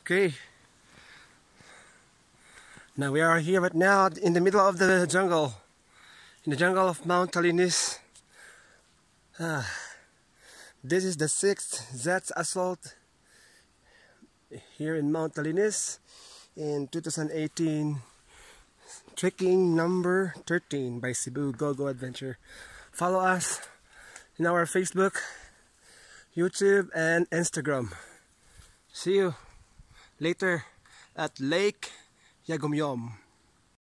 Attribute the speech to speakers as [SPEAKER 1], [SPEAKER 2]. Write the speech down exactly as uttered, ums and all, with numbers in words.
[SPEAKER 1] Okay. Now we are here right now in the middle of the jungle. In the jungle of Mount Talinis. Ah, this is the sixth Z E T S assault here in Mount Talinis in two thousand eighteen. Trekking number thirteen by Cebu Go Go Adventure. Follow us in our Facebook, YouTube, and Instagram. See you later at Lake Yagumyom.